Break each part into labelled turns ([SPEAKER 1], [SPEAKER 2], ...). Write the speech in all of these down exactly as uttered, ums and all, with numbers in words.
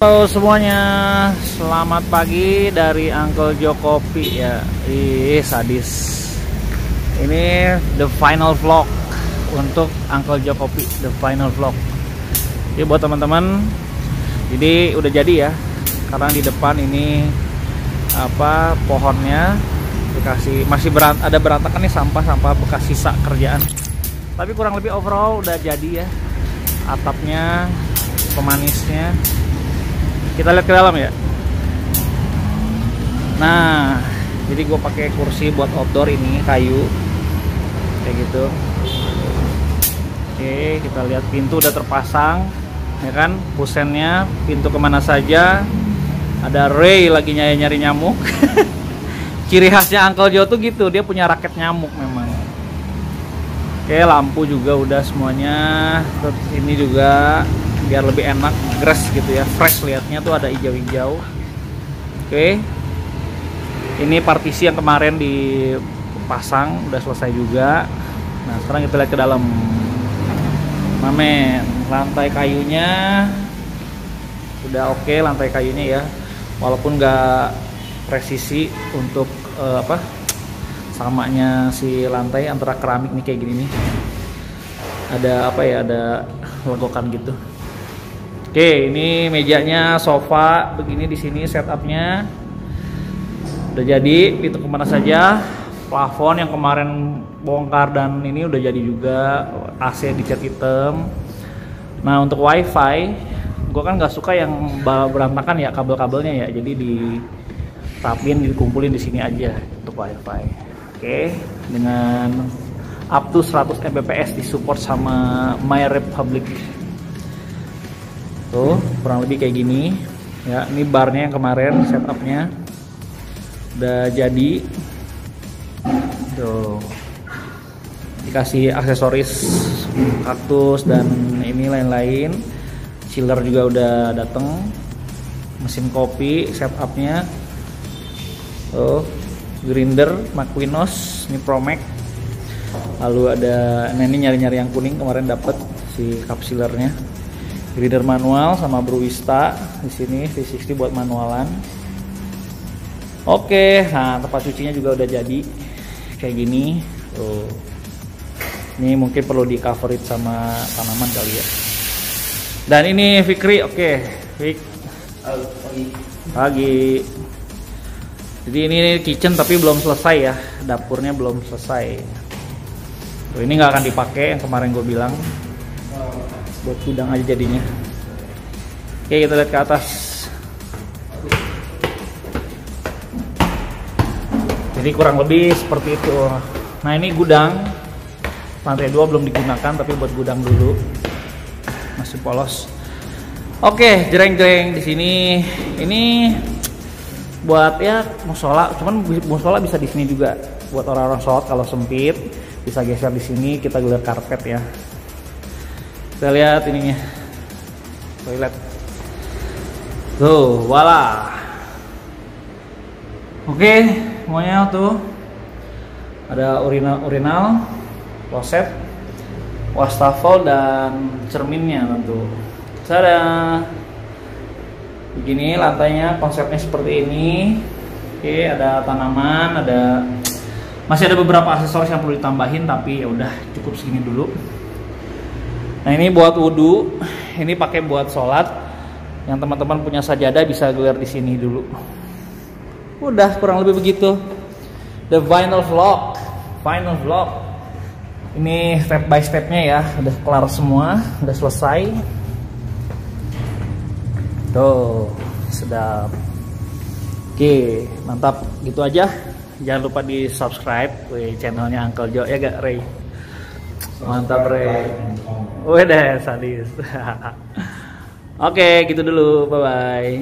[SPEAKER 1] Halo semuanya, selamat pagi dari Uncle Joe Kopi ya. Ih, sadis. Ini the final vlog untuk Uncle Joe Kopi, the final vlog. Jadi buat teman-teman, jadi udah jadi ya. Karena di depan ini apa pohonnya dikasih masih berant ada berantakan nih, sampah-sampah bekas sisa kerjaan. Tapi kurang lebih overall udah jadi ya. Atapnya, pemanisnya. Kita lihat ke dalam ya. Nah, jadi gue pakai kursi buat outdoor ini, kayu kayak gitu. Oke, kita lihat pintu udah terpasang ya kan, pusennya, pintu kemana saja. Ada Ray lagi nyari-nyari nyamuk. Ciri khasnya Uncle Joe tuh gitu, dia punya raket nyamuk memang. Oke, lampu juga udah semuanya. Terus ini juga biar lebih enak, grass gitu ya, fresh liatnya tuh, ada hijau-hijau. Oke, ini partisi yang kemarin dipasang udah selesai juga. Nah sekarang kita lihat ke dalam. Mamen, lantai kayunya udah oke, lantai kayunya ya, walaupun nggak presisi untuk uh, apa samanya si lantai antara keramik nih kayak gini nih. Ada apa ya, ada legokan gitu. Oke, ini mejanya, sofa begini di sini setupnya udah jadi. Pintu kemana saja, plafon yang kemarin bongkar dan ini udah jadi juga. A C dicat hitam. Nah untuk wifi, gue kan nggak suka yang berantakan ya kabel-kabelnya ya, jadi ditapin, dikumpulin di sini aja untuk wifi. Oke, dengan up to seratus megabits disupport sama My Republic. Tuh kurang lebih kayak gini ya. Ini barnya yang kemarin setupnya udah jadi. Tuh dikasih aksesoris kaktus dan ini lain-lain. Chiller juga udah dateng. Mesin kopi setupnya. Tuh grinder Maquinos, ini Promax. Lalu ada, nah ini nyari-nyari yang kuning kemarin dapet si kapsilernya. Grinder manual sama Brewista di sini, V enam puluh buat manualan. Oke, nah tempat cucinya juga udah jadi kayak gini. Tuh. Ini mungkin perlu di coverit sama tanaman kali ya. Dan ini Fikri, oke, Fik. Pagi. Pagi. Jadi ini kitchen tapi belum selesai ya, dapurnya belum selesai. Tuh, ini nggak akan dipakai yang kemarin gue bilang. Buat gudang aja jadinya. Oke, kita lihat ke atas. Jadi kurang lebih seperti itu. Nah ini gudang, lantai dua belum digunakan tapi buat gudang dulu, masih polos. Oke, jreng-jreng di sini. Ini buat ya musola, cuman musola bisa di sini juga. Buat orang-orang sholat kalau sempit bisa geser di sini. Kita gelar karpet ya. Kita lihat ininya, toilet. Tuh, voila. Oke, semuanya tuh ada urinal, urinal, kloset, wastafel dan cerminnya tentu. Tada. Begini lantainya, konsepnya seperti ini. Oke, ada tanaman, ada masih ada beberapa aksesoris yang perlu ditambahin tapi ya udah cukup segini dulu. Nah ini buat wudhu, ini pakai buat sholat. Yang teman-teman punya sajadah bisa gelar di sini dulu. Udah kurang lebih begitu. The final vlog, final vlog. Ini step by stepnya ya, udah kelar semua, udah selesai. Tuh, sedap. Oke, mantap. Gitu aja. Jangan lupa di subscribe ke channelnya Uncle Joe ya gak Ray? Mantap Ray. Udah sadis. Oke, gitu dulu. Bye bye.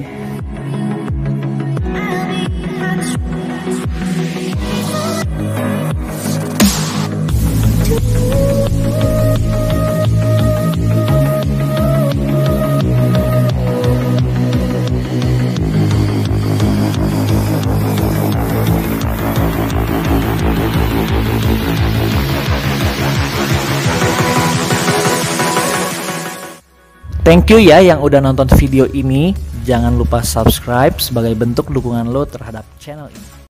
[SPEAKER 1] Thank you ya yang udah nonton video ini. Jangan lupa subscribe sebagai bentuk dukungan lo terhadap channel ini.